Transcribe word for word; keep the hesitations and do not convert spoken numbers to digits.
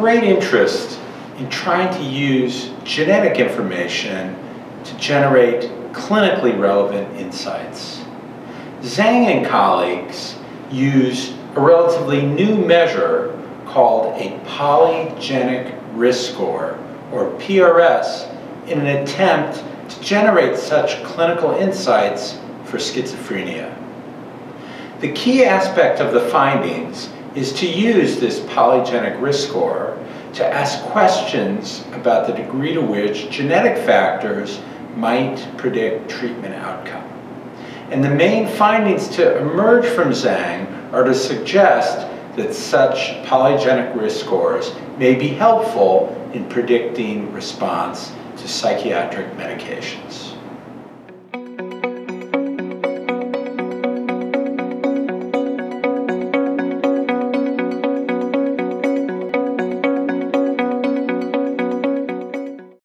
great interest in trying to use genetic information to generate clinically relevant insights. Zhang and colleagues use a relatively new measure called a polygenic risk score, or P R S, in an attempt to generate such clinical insights for schizophrenia. The key aspect of the findings is to use this polygenic risk score to ask questions about the degree to which genetic factors might predict treatment outcome. And the main findings to emerge from Zhang are to suggest that such polygenic risk scores may be helpful in predicting response to psychiatric medications.